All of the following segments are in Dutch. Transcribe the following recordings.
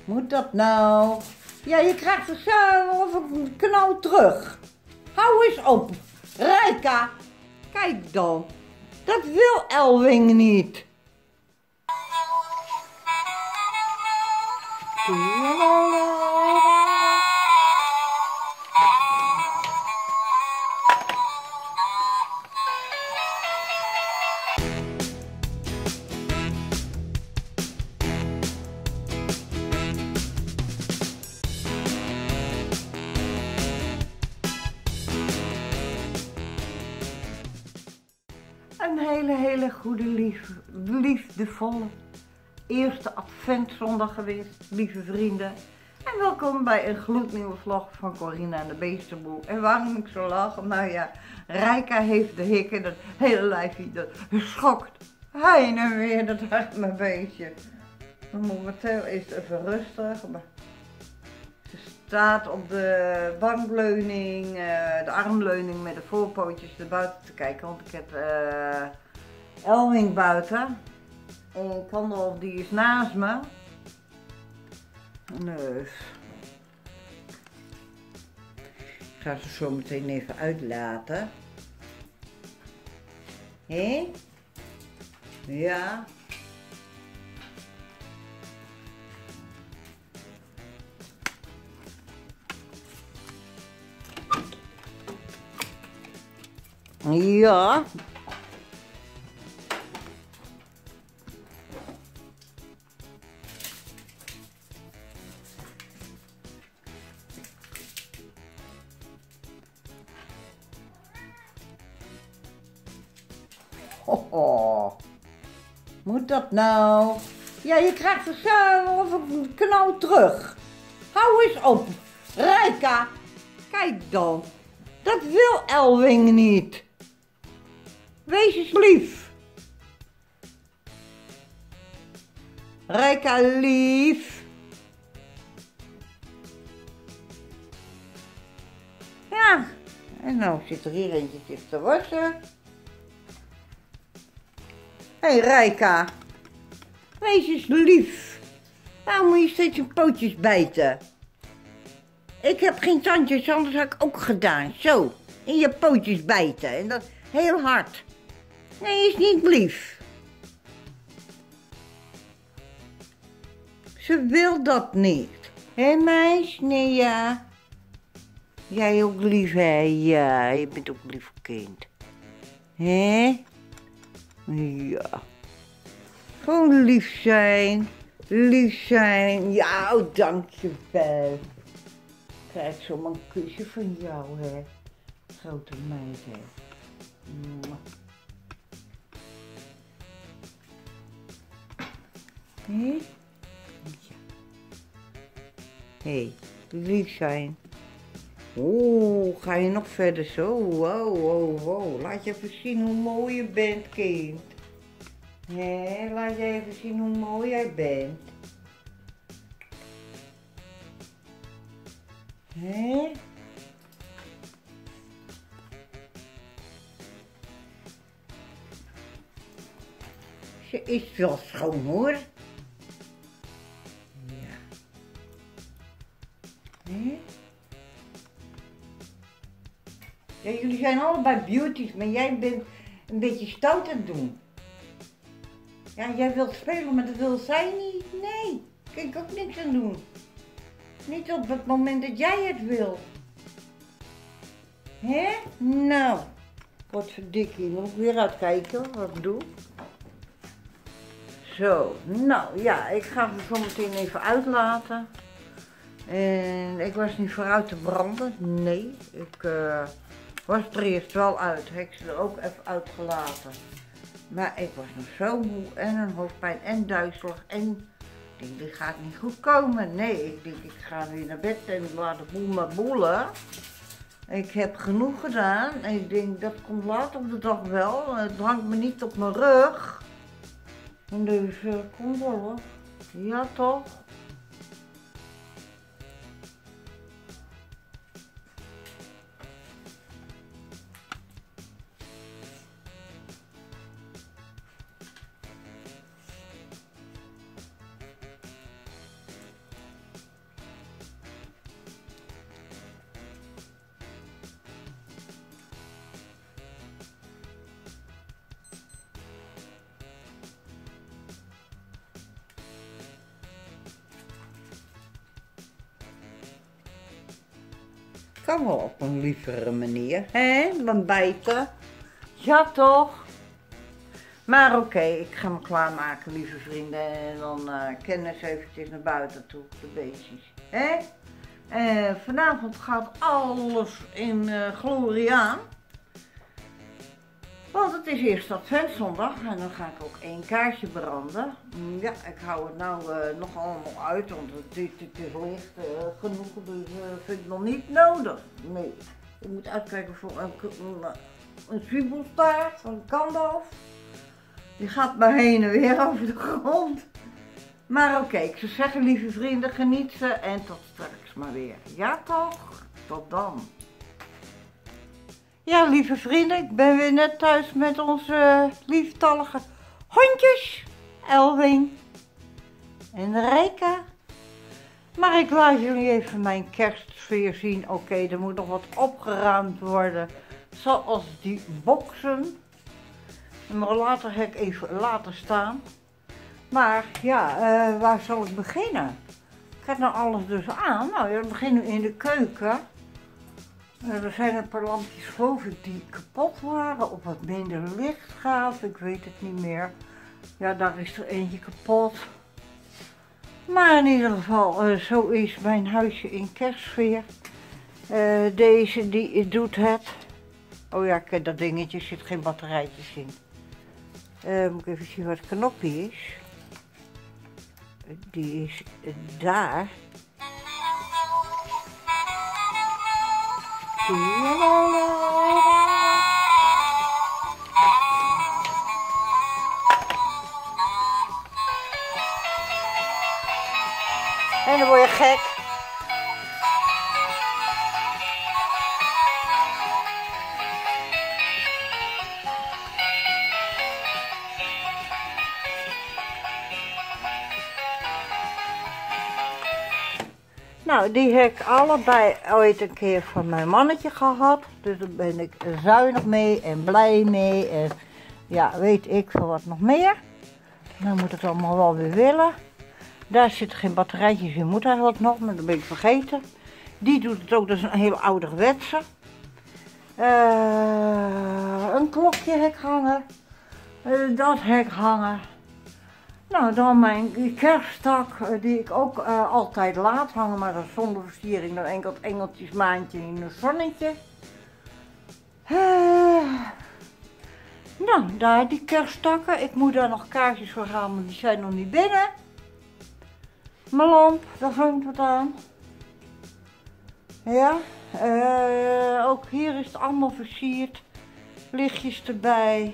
Moet dat nou? Ja, je krijgt er zelf een knauw terug. Hou eens op. Rijka, kijk dan. Dat wil Elwing niet. Een hele goede, liefdevolle eerste adventzondag geweest, lieve vrienden. En welkom bij een gloednieuwe vlog van Corina en de Beestenboel. En waarom ik zo lach? Nou ja, Rijka heeft de hikken, dat hele lijfje, dat schokt heen en weer, dat arme beestje. Momenteel is het even rustig. Maar ze staat op de bankleuning, de armleuning met de voorpootjes naar buiten te kijken, want ik heb Elwing buiten. En Kandel, die is naast me. Dus ik ga ze zo meteen even uitlaten. Hé? Ja. Ja. Oh, moet dat nou? Ja, je krijgt er zelf een knauw terug. Hou eens op. Rijka, kijk dan. Dat wil Elwing niet. Wees eens lief. Rijka, lief. Ja, en nou zit er hier eentje zich te wassen. Hé Rijka, wees eens lief. Waarom moet je steeds je pootjes bijten? Ik heb geen tandjes, anders had ik ook gedaan. Zo, in je pootjes bijten en dat heel hard. Nee, is niet lief. Ze wil dat niet. Hé meis? Nee ja. Jij ook lief hè? Ja, je bent ook een lief kind. Hé? Ja. Gewoon lief zijn. Lief zijn. Ja, oh, dankjewel. Krijg zomaar een kusje van jou, hè. Grote meid, hè. Hé? Ja. Hé, lief zijn. Oeh, ga je nog verder zo? Wow, wow, wow. Laat je even zien hoe mooi je bent, kind. Hé, laat je even zien hoe mooi jij bent. Hé? Ze is wel schoon hoor. Ja. Hé? Ja, jullie zijn allebei beauties, maar jij bent een beetje stout aan het doen. Ja, jij wilt spelen, maar dat wil zij niet. Nee, kan ik ook niks aan doen. Niet op het moment dat jij het wil. Hè? Nou, wat verdikkie, moet ik weer uitkijken wat ik doe. Zo, nou ja, ik ga ze zo meteen even uitlaten. En ik was niet vooruit te branden, nee. Ik was er eerst wel uit, heb ik ze er ook even uitgelaten. Maar ik was nog zo moe en een hoofdpijn en duizelig en ik denk, dit gaat niet goed komen. Nee, ik denk, ik ga weer naar bed en laat de boel maar boelen. Ik heb genoeg gedaan en ik denk, dat komt later op de dag wel. Het hangt me niet op mijn rug. En dus, kom wel hoor. Ja toch? kan wel op een lievere manier, hè, dan bijten. Ja toch? Maar oké, ik ga me klaarmaken, lieve vrienden, en dan kennen ze eventjes naar buiten toe, de beestjes, hè? Vanavond gaat alles in glorie aan. Want het is eerst Adventszondag en dan ga ik ook 1 kaarsje branden. Ja, ik hou het nou nog allemaal uit, want het is licht genoeg, dus vind ik nog niet nodig. Nee, je moet uitkijken voor een zwiebelstaart van Gandalf. Die gaat maar heen en weer over de grond. Maar oké, ik zou zeggen, lieve vrienden, geniet ze en tot straks maar weer. Ja toch? Tot dan. Ja, lieve vrienden, ik ben weer net thuis met onze lieftallige hondjes. Elwing en Rijka. Maar ik laat jullie even mijn kerstsfeer zien. Oké, er moet nog wat opgeruimd worden. Zoals die boksen. Maar later ga ik even laten staan. Maar ja, waar zal ik beginnen? Gaat nou alles dus aan? Nou, we beginnen in de keuken. Er zijn een paar lampjes geloof ik die kapot waren of wat minder licht gaven, ik weet het niet meer. Ja, daar is er eentje kapot. Maar in ieder geval, zo is mijn huisje in kerstsfeer. Deze die doet het. Oh ja, kijk, dat dingetje zit geen batterijtjes in. Moet ik even zien wat het knopje is. Die is daar. En dan word je gek. Nou, die heb ik allebei ooit een keer van mijn mannetje gehad. Dus daar ben ik zuinig mee en blij mee. En ja, weet ik veel wat nog meer. Dan moet het allemaal wel weer willen. Daar zitten geen batterijtjes in, moet eigenlijk nog, maar dat ben ik vergeten. Die doet het ook, dat is een heel ouderwetse. Een klokje heb ik hangen. Dat heb ik hangen. Nou, dan mijn kerststak, die ik ook altijd laat hangen, maar dat is zonder versiering, dan enkel het engeltjesmaantje in een zonnetje. Nou, daar die kerststakken. Ik moet daar nog kaarsjes voor gaan, maar die zijn nog niet binnen. Mijn lamp, daar hangt wat aan. Ja, ook hier is het allemaal versierd. Lichtjes erbij.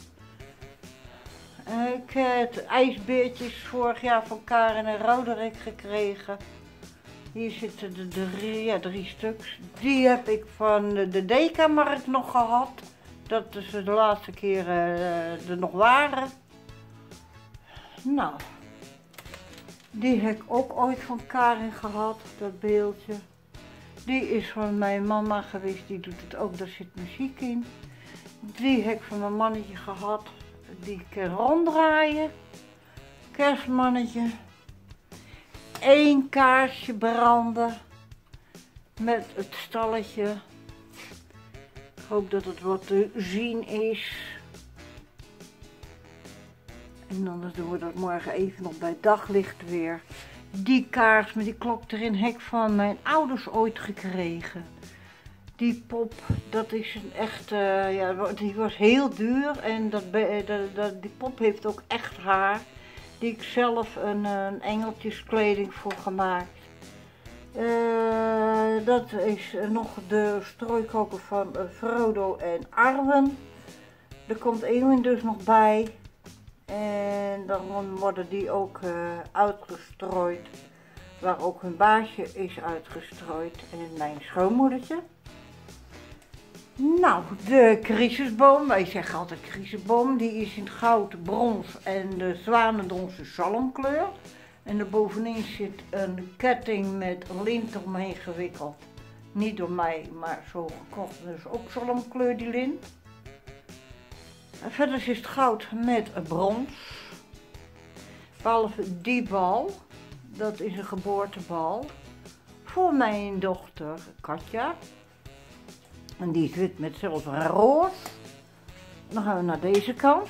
Ik heb ijsbeertjes vorig jaar van Karen en Roderick gekregen. Hier zitten er drie stuks. Die heb ik van de Dekamarkt nog gehad. Dat ze de laatste keer er nog waren. Nou, die heb ik ook ooit van Karen gehad, dat beeldje. Die is van mijn mama geweest, die doet het ook, daar zit muziek in. Die heb ik van mijn mannetje gehad. Die kan ronddraaien. Kerstmannetje. 1 kaarsje branden. Met het stalletje. Ik hoop dat het wat te zien is. En dan doen we dat morgen even nog bij daglicht weer. Die kaars met die klok erin heb ik van mijn ouders ooit gekregen. Die pop, dat is een echte, ja, die was heel duur en die pop heeft ook echt haar. Die ik zelf een engeltjeskleding voor gemaakt. Dat is nog de strooikoker van Frodo en Arwen. Er komt Eowyn dus nog bij. En dan worden die ook uitgestrooid. Waar ook hun baasje is uitgestrooid. En mijn schoonmoedertje. Nou, de crisisboom, wij zeggen altijd crisisboom, die is in goud, brons en de zwanendonse zalmkleur. En erbovenin zit een ketting met lint omheen gewikkeld. Niet door mij, maar zo gekocht, dus ook zalmkleur die lint. En verder is het goud met brons. Behalve die bal, dat is een geboortebal voor mijn dochter Katja. En die is wit met zilver en roze. Dan gaan we naar deze kant.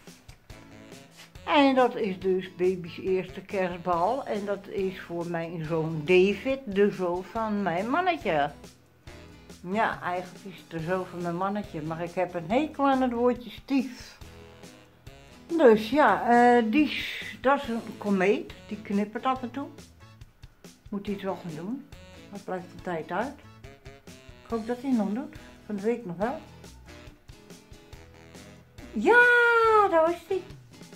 En dat is dus baby's eerste kerstbal. En dat is voor mijn zoon David, de zoon van mijn mannetje. Ja, eigenlijk is het de zoon van mijn mannetje, maar ik heb een hekel aan het woordje stief. Dus ja, dat is een komeet, die knippert af en toe. Moet hij het wel gaan doen, dat blijft de tijd uit. Ik hoop dat hij nog doet, van de week nog wel. Ja, daar is hij.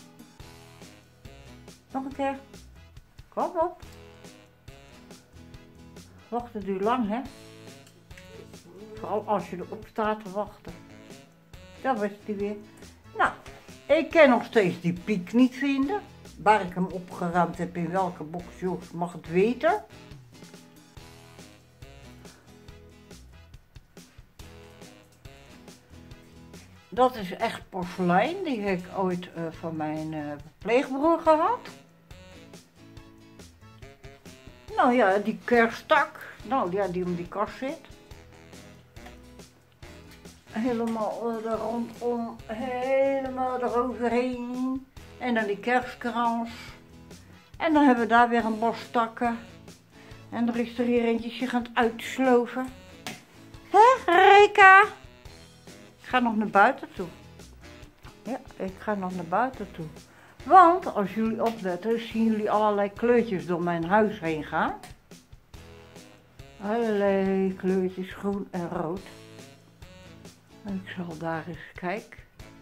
Nog een keer. Kom op. Wachten duurt lang, hè? Vooral als je erop staat te wachten. Daar was hij weer. Nou, ik kan nog steeds die piek niet vinden. Waar ik hem opgeruimd heb, in welke box, Jos mag het weten. Dat is echt porselein, die heb ik ooit van mijn pleegbroer gehad. Nou ja, die kerststak, nou ja, die om die kast zit. Helemaal er rondom, helemaal eroverheen. En dan die kerstkrans. En dan hebben we daar weer een bos takken. En er is er hier eentje zich aan het uitsloven. Hé, Rika? Ik ga nog naar buiten toe. Ja, ik ga nog naar buiten toe. Want als jullie opletten, zien jullie allerlei kleurtjes door mijn huis heen gaan. Allerlei kleurtjes, groen en rood. En ik zal daar eens kijken.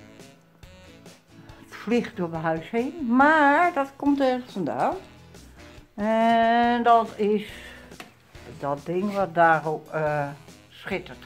Het vliegt door mijn huis heen, maar dat komt ergens vandaan. En dat is dat ding wat daarop schittert.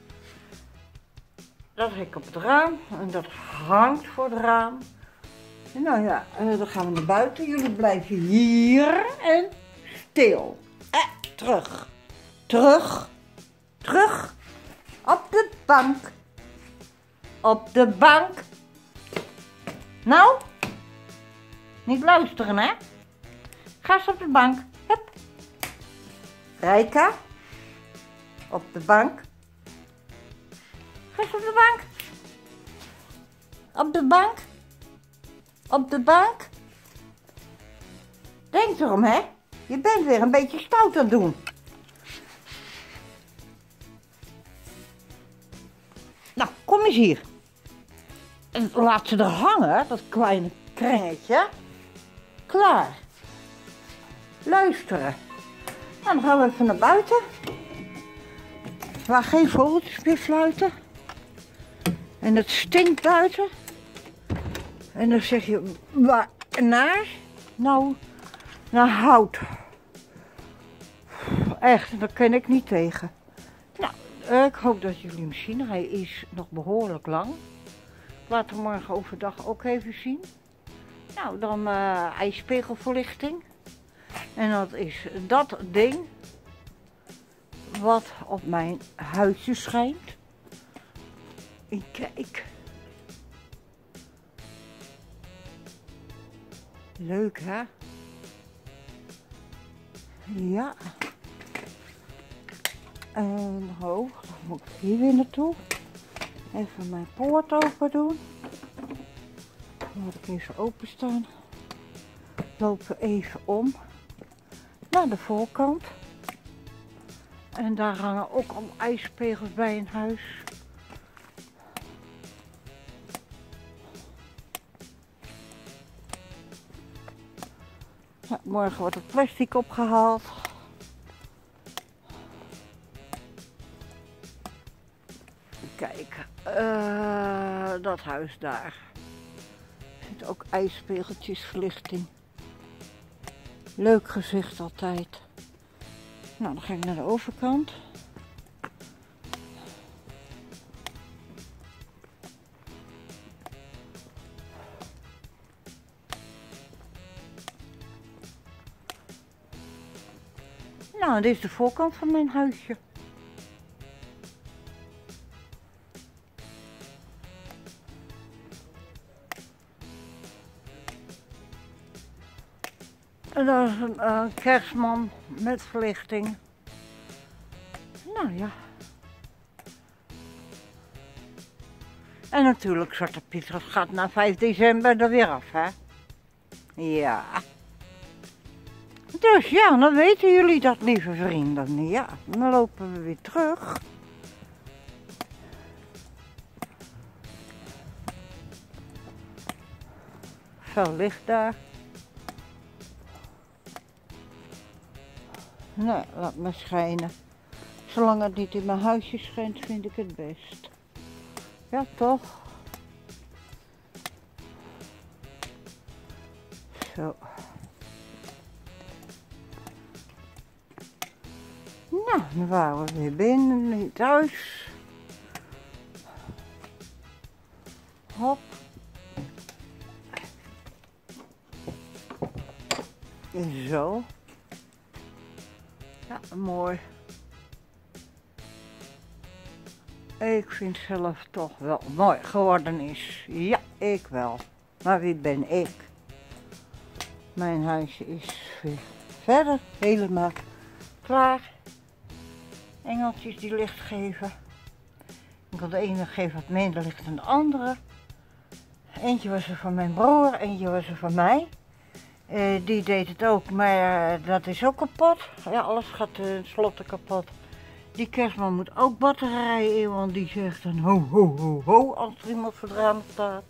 Dat heb ik op het raam en dat hangt voor het raam. En nou ja, dan gaan we naar buiten. Jullie blijven hier en stil. Terug. Terug. Terug. Op de bank. Op de bank. Nou, niet luisteren, hè? Ga eens op de bank. Hup. Rijka. Op de bank. Ga eens op de bank. Op de bank. Op de bank. Denk erom, hè? Je bent weer een beetje stout aan het doen. Nou, kom eens hier. En laat ze er hangen, dat kleine krengetje. Klaar. Luisteren. Nou, dan gaan we even naar buiten. Waar geen vogeltjes meer fluiten. En het stinkt buiten. En dan zeg je, waar naar? Nou, naar hout. Echt, daar kan ik niet tegen. Nou, ik hoop dat jullie hem zien. Hij is nog behoorlijk lang. Laat hem morgen overdag ook even zien. Nou, dan ijspegelverlichting. En dat is dat ding wat op mijn huisje schijnt. En kijk. Leuk, hè? Ja. En hoog, dan moet ik hier weer naartoe. Even mijn poort open doen. Laat ik even openstaan. Lopen we even om naar de voorkant. En daar hangen ook al ijspegels bij in huis. Nou, morgen wordt het plastic opgehaald. Kijk, dat huis daar. Er zit ook ijspegeltjes, verlichting. Leuk gezicht altijd. Nou, dan ga ik naar de overkant. Nou, dit is de voorkant van mijn huisje. En dat is een kerstman met verlichting. Nou ja, En natuurlijk, Zwarte Piet, dat gaat na 5 december er weer af, hè? Ja. Dus ja, dan weten jullie dat, lieve vrienden. Ja, dan lopen we weer terug. Veel licht daar. Nee, laat maar schijnen. Zolang het niet in mijn huisje schijnt, vind ik het best. Ja, toch? Zo. Nou, dan waren we weer binnen, nu thuis. Hop. Zo. Ja, mooi. Ik vind zelf toch wel mooi geworden is. Ja, ik wel. Maar wie ben ik? Mijn huisje is weer verder helemaal klaar. Engeltjes die licht geven. Ik wil de ene geven wat minder licht dan de andere. Eentje was er van mijn broer, eentje was er van mij. Die deed het ook, maar dat is ook kapot. Ja, alles gaat tenslotte kapot. Die kerstman moet ook batterijen in, want die zegt dan ho ho ho ho als er iemand voor het raam staat.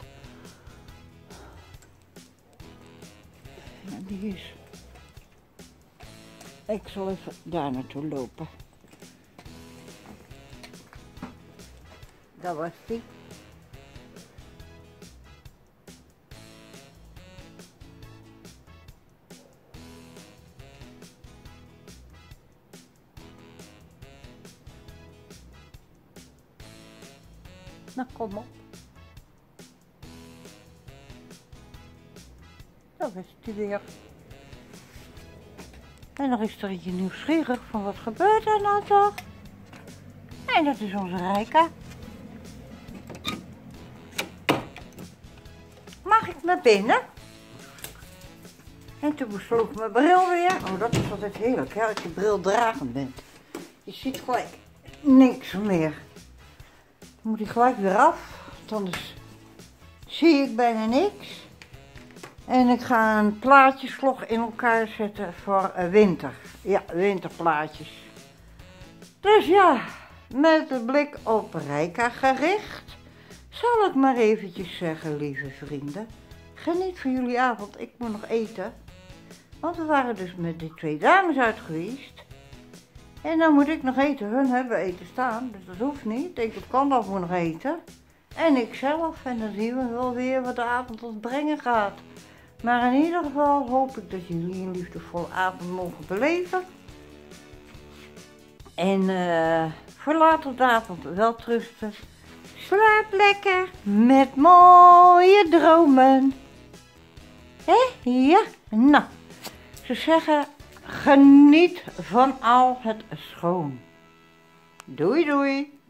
Ja, die is. Ik zal even daar naartoe lopen. Dat was die. Nou, kom op. Dat is die weer. En dan is er eentje nieuwsgierig van wat gebeurt er nou toch? En dat is onze Rijka. Mag ik naar binnen? En toen besloot mijn bril weer. Oh, dat is altijd heerlijk, hè, als je bril dragend bent. Je ziet gelijk niks meer. Dan moet hij gelijk weer af, want anders zie ik bijna niks. En ik ga een plaatjesvlog in elkaar zetten voor winter. Ja, winterplaatjes. Dus ja, met de blik op Rijka gericht, zal ik maar eventjes zeggen, lieve vrienden. Geniet van jullie avond, ik moet nog eten. Want we waren dus met die 2 dames uit geweest. En dan moet ik nog eten. Hun hebben eten staan, dus dat hoeft niet. Ik kan dat voor nog eten. En ik zelf. En dan zien we wel weer wat de avond ons brengen gaat. Maar in ieder geval hoop ik dat jullie een liefdevolle avond mogen beleven. En voor later op de avond wel trusten. Slaap lekker met mooie dromen. Hé? Ja? Nou, ze zeggen, geniet van al het schoon. Doei doei.